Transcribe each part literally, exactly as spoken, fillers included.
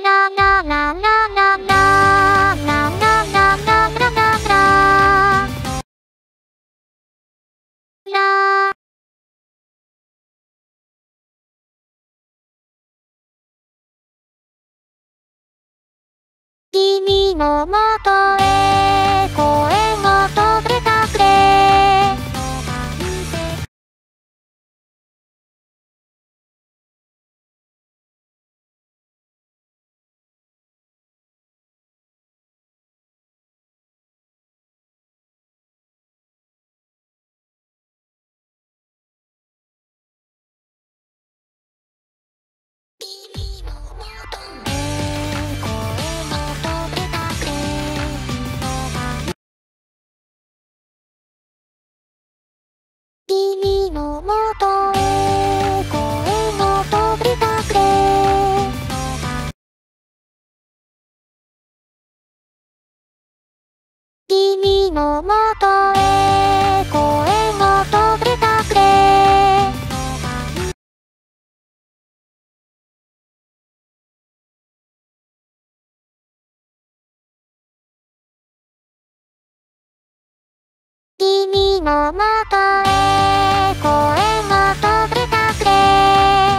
ララララララララララララララ君のもとへ声を届けたくれ君のもとへ声を届けたくれ君のもとへ声を届けたくれ君のもとへ声を届けたくれ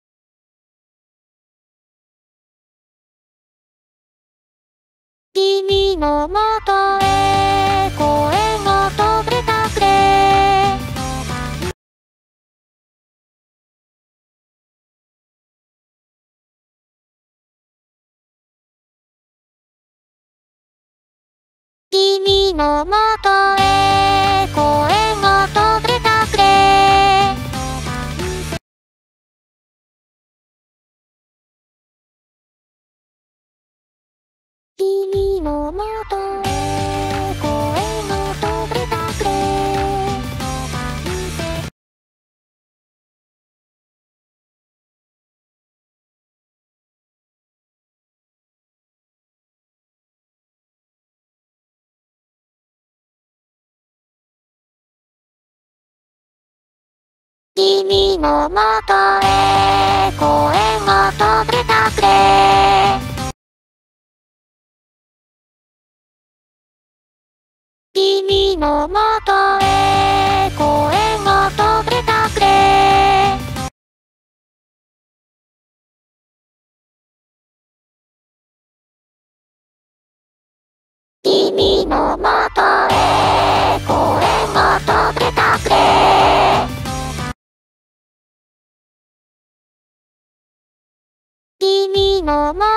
君のもとへ声を届けたくれ君のもとへ声を届けたくれ君のもとへ声を届けたくれ君のもとへ声を届けたくれ君のもとへ声を届けたくれ君のもとへ声を届けたくれ君のも